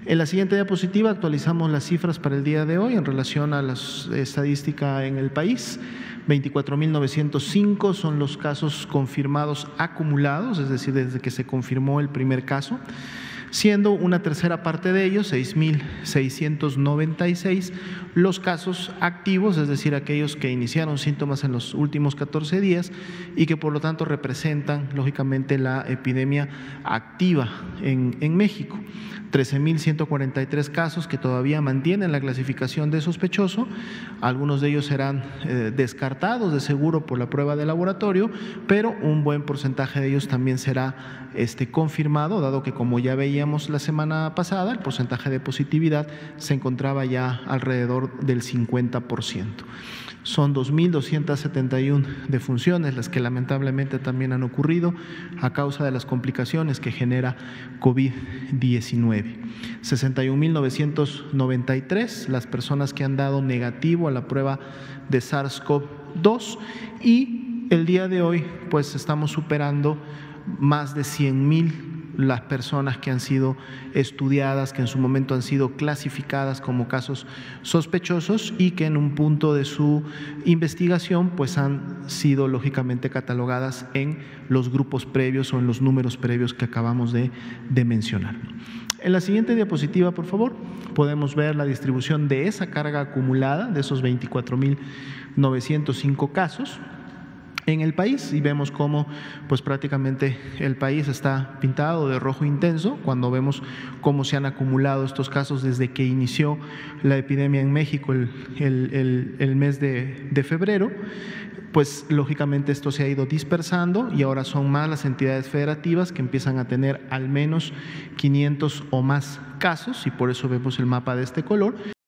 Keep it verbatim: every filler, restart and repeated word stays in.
En la siguiente diapositiva actualizamos las cifras para el día de hoy en relación a la estadística en el país. veinticuatro mil novecientos cinco son los casos confirmados acumulados, es decir, desde que se confirmó el primer caso, siendo una tercera parte de ellos, seis mil seiscientos noventa y seis, los casos activos, es decir, aquellos que iniciaron síntomas en los últimos catorce días y que por lo tanto representan lógicamente la epidemia activa en, en México. trece mil ciento cuarenta y tres casos que todavía mantienen la clasificación de sospechoso, algunos de ellos serán eh, descartados de seguro por la prueba de laboratorio, pero un buen porcentaje de ellos también será este, confirmado, dado que, como ya veíamos la semana pasada, el porcentaje de positividad se encontraba ya alrededor del cincuenta por ciento. Son dos mil doscientas setenta y una defunciones las que lamentablemente también han ocurrido a causa de las complicaciones que genera COVID diecinueve. sesenta y un mil novecientos noventa y tres las personas que han dado negativo a la prueba de SARS-CoV dos, y el día de hoy pues estamos superando más de cien mil las personas que han sido estudiadas, que en su momento han sido clasificadas como casos sospechosos y que en un punto de su investigación pues han sido lógicamente catalogadas en los grupos previos o en los números previos que acabamos de, de mencionar. En la siguiente diapositiva, por favor, podemos ver la distribución de esa carga acumulada, de esos veinticuatro mil novecientos cinco casos en el país, y vemos cómo pues prácticamente el país está pintado de rojo intenso cuando vemos cómo se han acumulado estos casos desde que inició la epidemia en México el, el, el, el mes de, de febrero. Pues lógicamente esto se ha ido dispersando y ahora son más las entidades federativas que empiezan a tener al menos quinientos o más casos, y por eso vemos el mapa de este color.